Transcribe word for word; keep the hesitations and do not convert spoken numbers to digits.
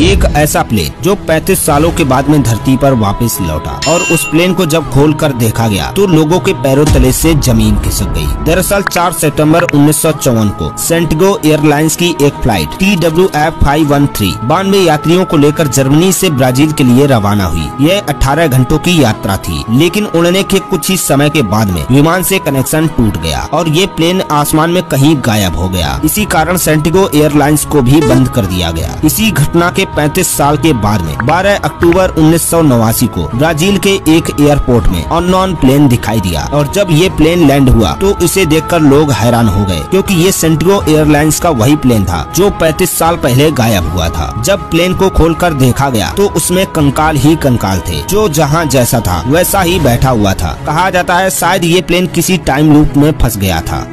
एक ऐसा प्लेन जो पैंतीस सालों के बाद में धरती पर वापस लौटा और उस प्लेन को जब खोल कर देखा गया तो लोगों के पैरों तले से जमीन खिसक गई। दरअसल चार सितंबर उन्नीस सौ चौवन को सेंटिगो एयरलाइंस की एक flight T W F five one three बानवे यात्रियों को लेकर जर्मनी से ब्राजील के लिए रवाना हुई। यह अठारह घंटों की यात्रा थी, लेकिन उड़ने के कुछ ही समय के बाद में विमान से कनेक्शन टूट गया और ये प्लेन आसमान में कहीं गायब हो गया। इसी कारण सेंटिगो एयरलाइंस को भी बंद कर दिया गया। इसी घटना के पैंतीस साल के बाद में बारह अक्टूबर उन्नीस सौ नवासी को ब्राजील के एक एयरपोर्ट में अननोन प्लेन दिखाई दिया और जब ये प्लेन लैंड हुआ तो इसे देखकर लोग हैरान हो गए, क्योंकि ये सेंटिगो एयरलाइंस का वही प्लेन था जो पैंतीस साल पहले गायब हुआ था। जब प्लेन को खोलकर देखा गया तो उसमें कंकाल ही कंकाल थे, जो जहाँ जैसा था वैसा ही बैठा हुआ था। कहा जाता है शायद ये प्लेन किसी टाइम लूप में फंस गया था।